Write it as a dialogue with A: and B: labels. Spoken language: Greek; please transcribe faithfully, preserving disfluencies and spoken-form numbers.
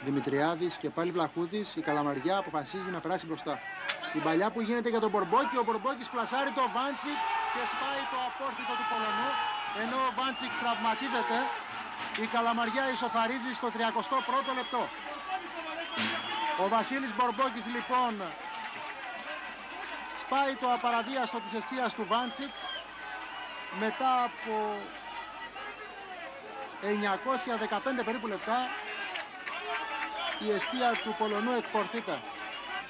A: Δημητριάδης και πάλι Βλαχούδης. Η Καλαμαριά αποφασίζει να περάσει μπροστά. Η παλιά που γίνεται για τον Μπορμπόκη. Ο Μπορμπόκης πλασάρει το Βάντσικ και σπάει το απόρθητο του Πολωνού. Ενώ ο Βάντσικ τραυματίζεται. Η Καλαμαριά ισοφαρίζει στο τριακοστό πρώτο λεπτό. Ο Βασίλης Μπορμπόκης λοιπόν σπάει το απαραβίαστο της εστίας του Βάντσικ μετά από εννιακόσια δεκαπέντε περίπου λεπτά. Η εστία του Πολωνού εκπορθείται.